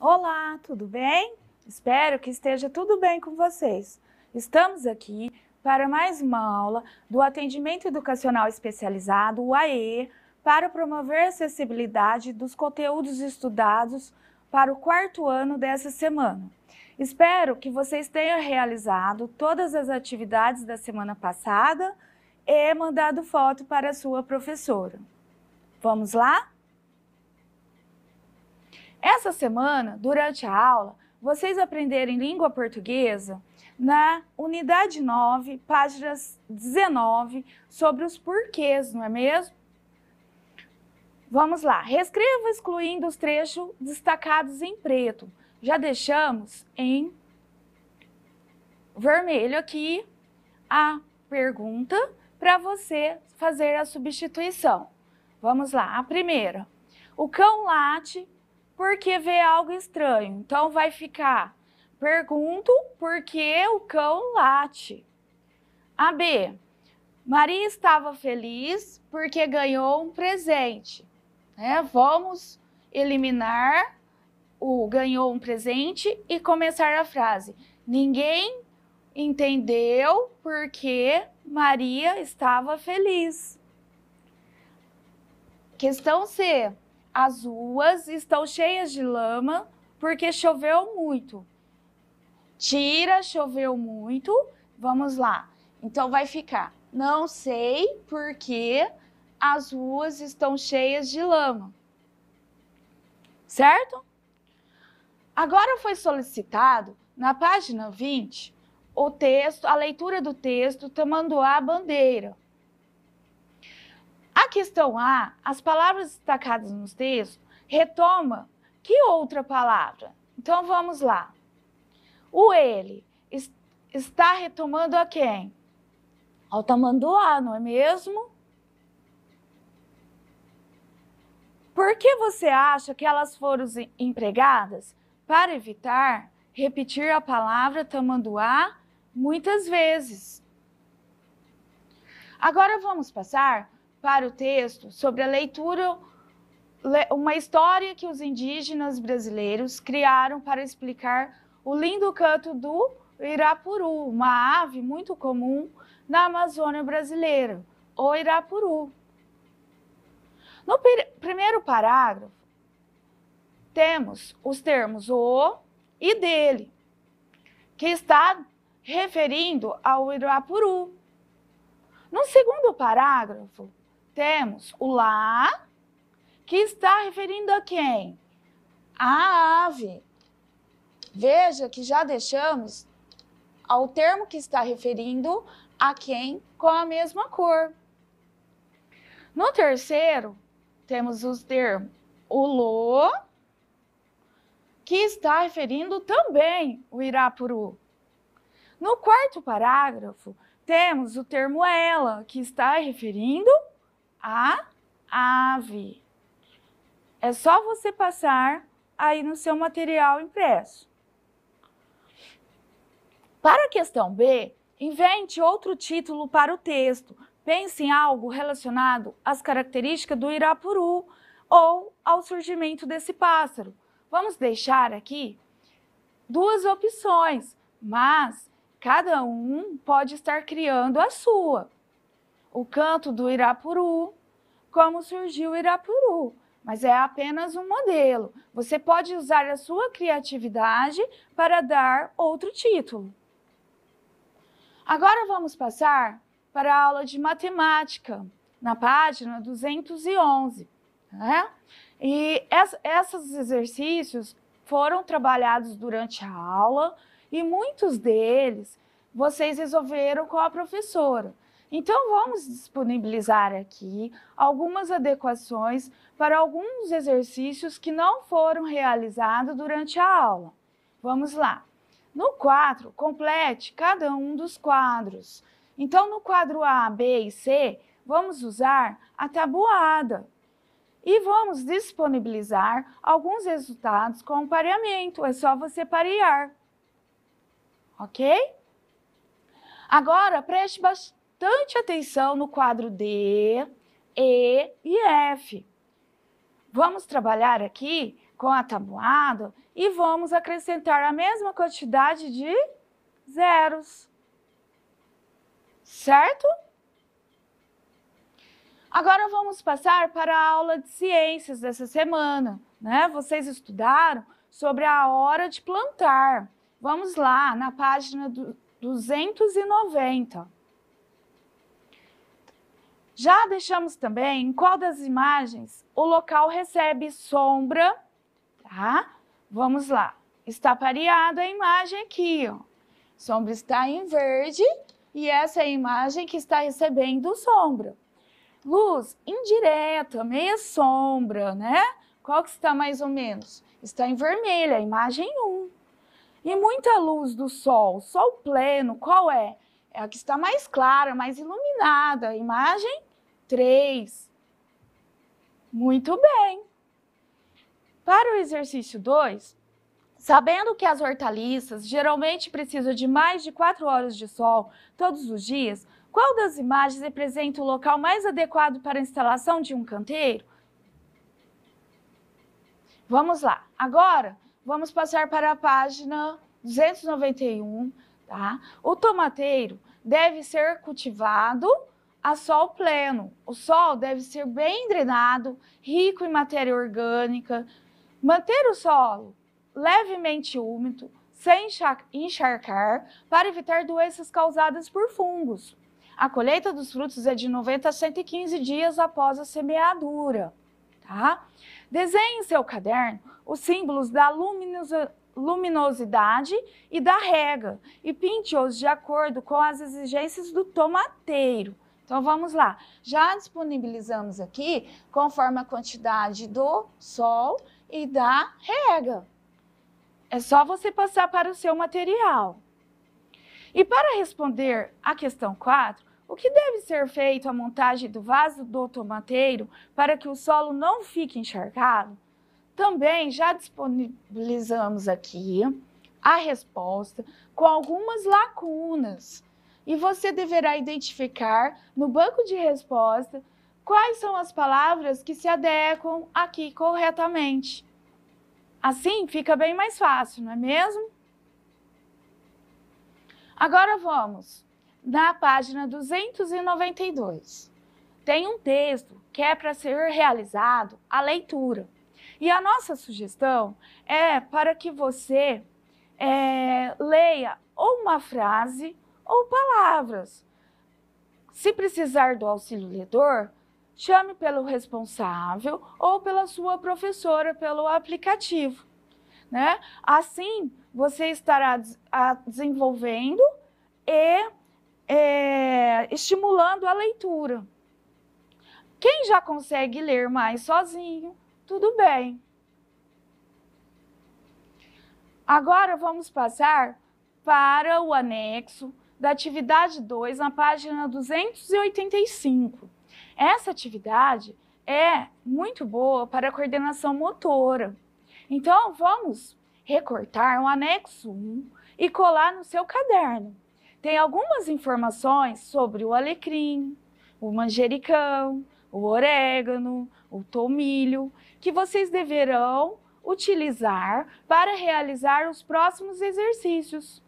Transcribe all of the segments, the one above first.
Olá, tudo bem? Espero que esteja tudo bem com vocês. Estamos aqui para mais uma aula do Atendimento Educacional Especializado, o AE, para promover a acessibilidade dos conteúdos estudados para o quarto ano dessa semana. Espero que vocês tenham realizado todas as atividades da semana passada e mandado foto para a sua professora. Vamos lá? Essa semana, durante a aula, vocês aprenderam língua portuguesa na unidade 9, páginas 19, sobre os porquês, não é mesmo? Vamos lá, reescreva excluindo os trechos destacados em preto. Já deixamos em vermelho aqui a pergunta para você fazer a substituição. Vamos lá, a primeira. O cão late porque vê algo estranho. Então, vai ficar, pergunto por que o cão late. A B, Maria estava feliz porque ganhou um presente. Vamos eliminar o ganhou um presente e começar a frase. Ninguém entendeu porque Maria estava feliz. Questão C. As ruas estão cheias de lama porque choveu muito. Tira, choveu muito. Vamos lá. Então, vai ficar, não sei porque as ruas estão cheias de lama. Certo? Agora foi solicitado, na página 20, o texto, a leitura do texto Tamanduá Bandeira. A questão A, as palavras destacadas nos textos, retoma que outra palavra? Então, vamos lá. O ele está retomando a quem? Ao tamanduá, não é mesmo? Por que você acha que elas foram empregadas? Para evitar repetir a palavra tamanduá muitas vezes. Agora vamos passar para o texto sobre a leitura, uma história que os indígenas brasileiros criaram para explicar o lindo canto do irapuru, uma ave muito comum na Amazônia brasileira, o irapuru. No primeiro parágrafo, temos os termos o e dele, que está referindo ao irapuru. No segundo parágrafo, temos o lá, que está referindo a quem? A ave. Veja que já deixamos ao termo que está referindo a quem com a mesma cor. No terceiro, temos os termos o lo, que está referindo também o irapuru. No quarto parágrafo, temos o termo ela, que está referindo a ave. É só você passar aí no seu material impresso. Para a questão B, invente outro título para o texto. Pense em algo relacionado às características do irapuru ou ao surgimento desse pássaro. Vamos deixar aqui duas opções, mas cada um pode estar criando a sua. O canto do irapuru, como surgiu o irapuru, mas é apenas um modelo. Você pode usar a sua criatividade para dar outro título. Agora vamos passar para a aula de matemática, na página 211. E esses exercícios foram trabalhados durante a aula e muitos deles vocês resolveram com a professora. Então, vamos disponibilizar aqui algumas adequações para alguns exercícios que não foram realizados durante a aula. Vamos lá. No 4, complete cada um dos quadros. Então, no quadro A, B e C, vamos usar a tabuada. E vamos disponibilizar alguns resultados com pareamento. É só você parear. Ok? Agora, preste bastante atenção no quadro D, E e F. Vamos trabalhar aqui com a tabuada e vamos acrescentar a mesma quantidade de zeros. Certo? Agora vamos passar para a aula de ciências dessa semana, né? Vocês estudaram sobre a hora de plantar. Vamos lá, na página 290. Já deixamos também em qual das imagens o local recebe sombra, tá? Vamos lá. Está pareada a imagem aqui, ó. Sombra está em verde e essa é a imagem que está recebendo sombra. Luz indireta, meia sombra, né? Qual que está mais ou menos? Está em vermelho, a imagem 1. E muita luz do sol, sol pleno, qual é? É a que está mais clara, mais iluminada, a imagem 3. Muito bem. Para o exercício 2, sabendo que as hortaliças geralmente precisam de mais de 4 horas de sol todos os dias, qual das imagens representa o local mais adequado para a instalação de um canteiro? Vamos lá. Agora, vamos passar para a página 291, tá? O tomateiro deve ser cultivado a sol pleno. O sol deve ser bem drenado, rico em matéria orgânica, manter o solo levemente úmido, sem encharcar, para evitar doenças causadas por fungos. A colheita dos frutos é de 90 a 115 dias após a semeadura, tá? Desenhe em seu caderno os símbolos da luminosidade e da rega e pinte-os de acordo com as exigências do tomateiro. Então, vamos lá. Já disponibilizamos aqui conforme a quantidade do sol e da rega. É só você passar para o seu material. E para responder à questão 4, o que deve ser feito à montagem do vaso do tomateiro para que o solo não fique encharcado? Também já disponibilizamos aqui a resposta com algumas lacunas. E você deverá identificar no banco de resposta quais são as palavras que se adequam aqui corretamente. Assim fica bem mais fácil, não é mesmo? Agora vamos na página 292. Tem um texto que é para ser realizado a leitura. E a nossa sugestão é para que você leia ou uma frase ou palavras. Se precisar do auxílio ledor, chame pelo responsável ou pela sua professora pelo aplicativo, né? Assim, você estará desenvolvendo e estimulando a leitura. Quem já consegue ler mais sozinho, tudo bem. Agora vamos passar para o anexo da atividade 2 na página 285. Essa atividade é muito boa para a coordenação motora. Então, vamos recortar o anexo 1 e colar no seu caderno. Tem algumas informações sobre o alecrim, o manjericão, o orégano, o tomilho, que vocês deverão utilizar para realizar os próximos exercícios.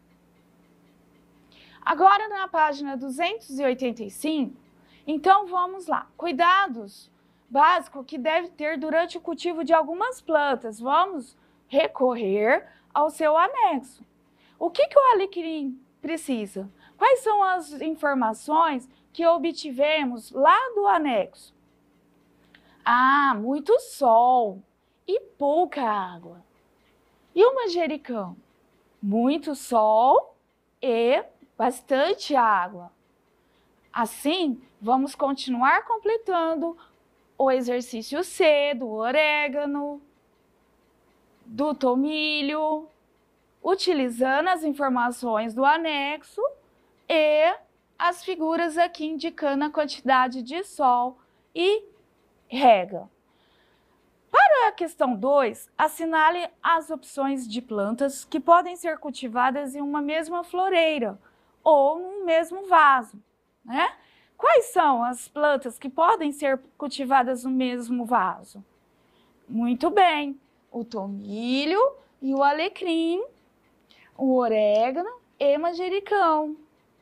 Agora, na página 285, então vamos lá. Cuidados básicos que deve ter durante o cultivo de algumas plantas. Vamos recorrer ao seu anexo. O que o alecrim precisa? Quais são as informações que obtivemos lá do anexo? Ah, muito sol e pouca água. E o manjericão? Muito sol e bastante água. Assim, vamos continuar completando o exercício C do orégano, do tomilho, utilizando as informações do anexo e as figuras aqui indicando a quantidade de sol e rega. Para a questão 2, assinale as opções de plantas que podem ser cultivadas em uma mesma floreira ou num mesmo vaso, né? Quais são as plantas que podem ser cultivadas no mesmo vaso? Muito bem, o tomilho e o alecrim, o orégano e manjericão.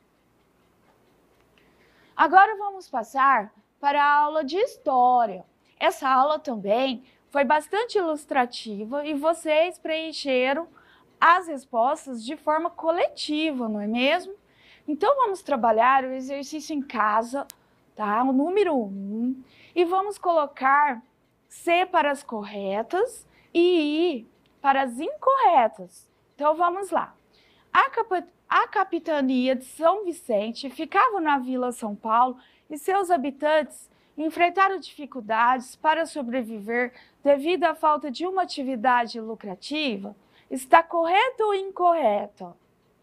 Agora vamos passar para a aula de história. Essa aula também foi bastante ilustrativa e vocês preencheram as respostas de forma coletiva, não é mesmo? Então vamos trabalhar o exercício em casa, tá? O número 1, e vamos colocar C para as corretas e I para as incorretas. Então vamos lá. A capitania de São Vicente ficava na Vila São Paulo e seus habitantes enfrentaram dificuldades para sobreviver devido à falta de uma atividade lucrativa. Está correto ou incorreto?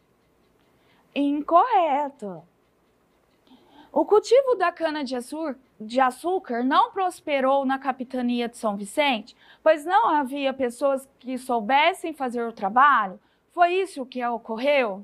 Incorreto. O cultivo da cana-de-açúcar não prosperou na capitania de São Vicente, pois não havia pessoas que soubessem fazer o trabalho. Foi isso que ocorreu?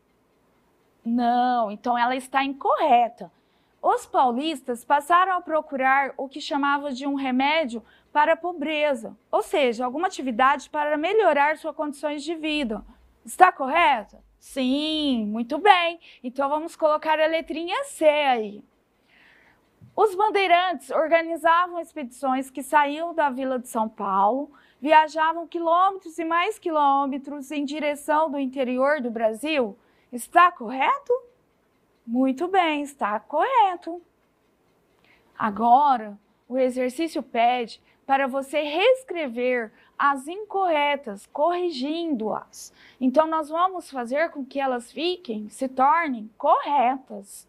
Não, então ela está incorreta. Os paulistas passaram a procurar o que chamavam de um remédio para a pobreza, ou seja, alguma atividade para melhorar suas condições de vida. Está correto? Sim, muito bem. Então vamos colocar a letrinha C aí. Os bandeirantes organizavam expedições que saíam da Vila de São Paulo, viajavam quilômetros e mais quilômetros em direção do interior do Brasil. Está correto? Muito bem, está correto. Agora, o exercício pede para você reescrever as incorretas, corrigindo-as. Então, nós vamos fazer com que elas se tornem corretas.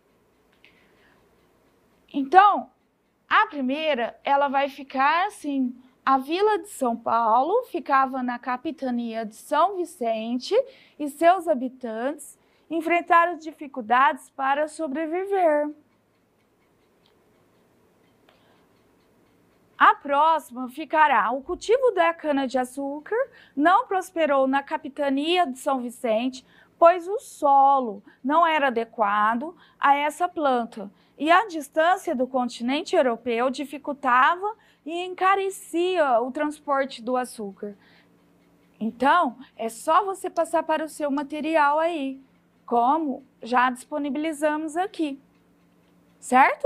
Então, a primeira, ela vai ficar assim: a Vila de São Paulo ficava na capitania de São Vicente e seus habitantes enfrentaram dificuldades para sobreviver. A próxima ficará: o cultivo da cana-de-açúcar não prosperou na capitania de São Vicente, pois o solo não era adequado a essa planta e a distância do continente europeu dificultava e encarecia o transporte do açúcar. Então, é só você passar para o seu material aí, como já disponibilizamos aqui, certo?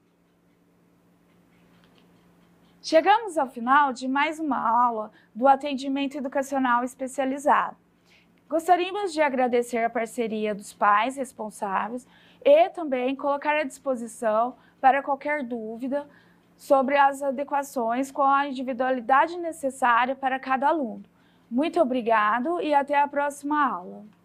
Chegamos ao final de mais uma aula do atendimento educacional especializado. Gostaríamos de agradecer a parceria dos pais responsáveis e também colocar à disposição para qualquer dúvida sobre as adequações com a individualidade necessária para cada aluno. Muito obrigado e até a próxima aula.